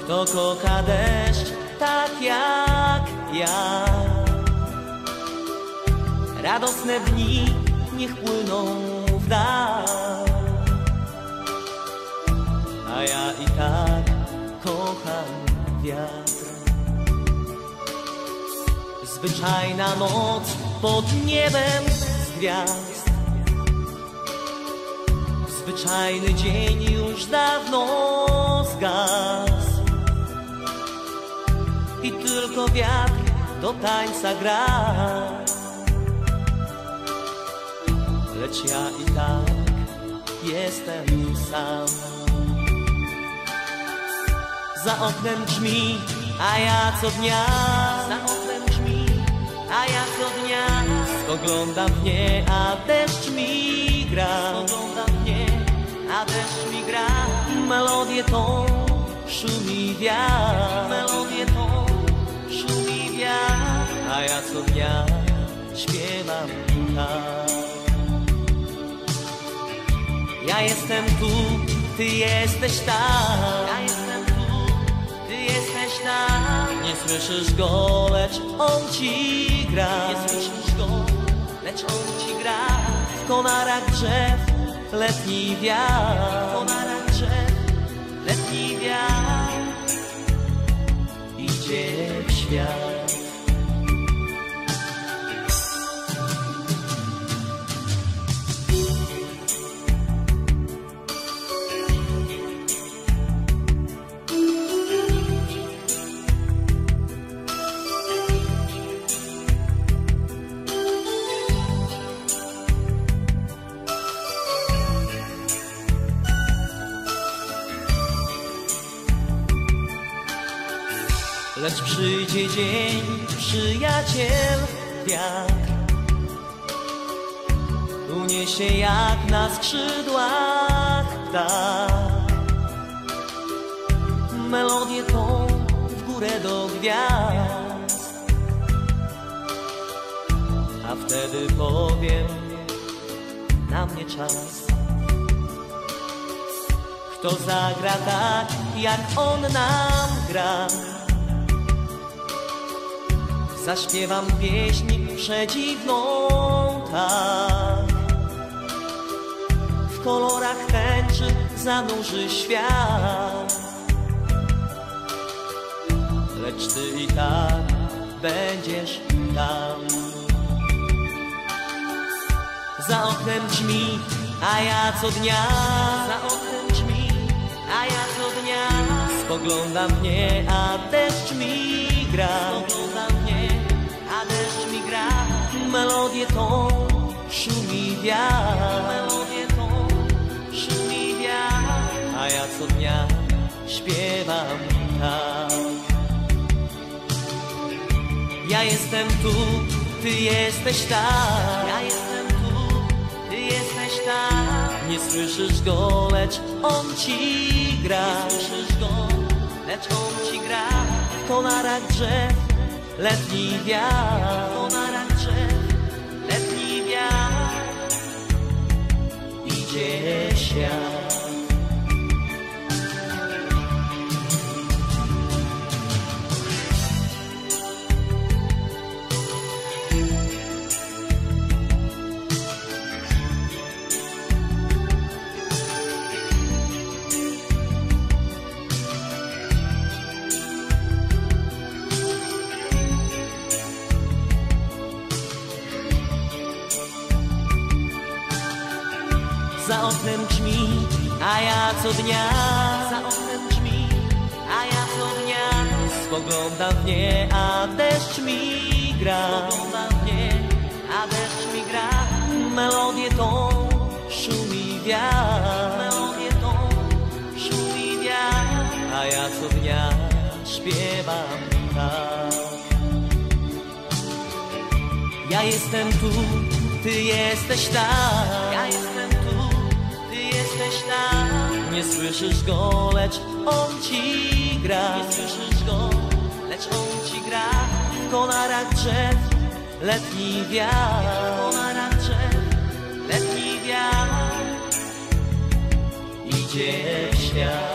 Kto kocha deszcz tak jak ja. Radosne dni niech płyną w dal, a ja i tak kocham wiatr. Zwyczajna noc pod niebem z gwiazd, zwyczajny dzień już dawno zgasł i tylko wiatr do tańca gra. Lecz ja i tak jestem sam. Za oknem grzmi, a ja co dnia, za oknem grzmi, a ja co dnia spoglądam w nie, a deszcz mi gra. Spoglądam w nie, a deszcz mi gra. Melodię tą szumi wiatr, melodię tą szumi wiatr, a ja co dnia śpiewam tak. Ja jestem tu, ty jesteś tam. Ja jestem tu, ty jesteś tam. Nie słyszysz go, lecz on ci gra. Nie słyszysz go, lecz on ci gra. W konarach drzew letni wiatr, w konarach drzew letni wiatr idzie w świat. Lecz przyjdzie dzień, przyjaciel wiatr uniesie jak na skrzydłach ptak melodię tą w górę do gwiazd, a wtedy powiem na mnie czas. Kto zagra tak jak on nam gra, zaśpiewam pieśń przedziwną tak. W kolorach tęczy zanurzy świat, lecz ty i tak będziesz tam. Za oknem grzmi, a ja co dnia, za oknem grzmi, a ja co dnia spoglądam w nie, a deszcz mi gra. Spoglądam w nie, a deszcz mi gra. Melodię tą szumi wiatr, melodię tą szumi wiatr, a ja co dnia śpiewam tak. Ja jestem tu, ty jesteś tam. Ja jestem tu, ty jesteś tam. Nie słyszysz go, lecz on ci gra. Nie słyszysz go, lecz on ci gra. W konarach drzew letni wiatr, w konarach drzew letni wiatr idzie świat. Za oknem grzmi, a ja co dnia, za oknem grzmi, a ja co dnia spoglądam w nie, a deszcz mi gra. Spoglądam w nie, a deszcz mi gra. Melodię tą szumi wiatr, melodię tą szumi wiatr, a ja co dnia śpiewam tak. Ja jestem tu, ty jesteś tam. Ja jestem tu, ty jesteś tam. Nie słyszysz go, lecz on ci gra. Nie słyszysz go, lecz on ci gra. W konarach drzew letni wiatr, w konarach drzew letni wiatr idzie świat.